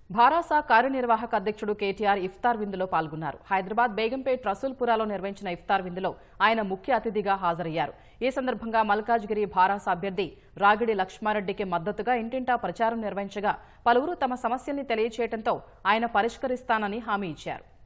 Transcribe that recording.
భారాస కార్యనిర్వాహక అధ్యక్షుడు కేటీఆర్ ఇఫ్తార్ విందులో పాల్గొన్నారు. హైదరాబాద్ బేగంపేట్ రసూల్పురాలో నిర్వహించిన ఇఫ్తార్ విందులో ఆయన ముఖ్య అతిథిగా హాజరయ్యారు. ఈ సందర్భంగా మల్కాజ్గిరి భారాస అభ్యర్థి రాగిడి లక్ష్మారెడ్డికి మద్దతుగా ఇంటింటా ప్రచారం నిర్వహించగా పలువురు తమ సమస్యల్ని తెలియజేయడంతో ఆయన పరిష్కరిస్తానని హామీ ఇచ్చారు.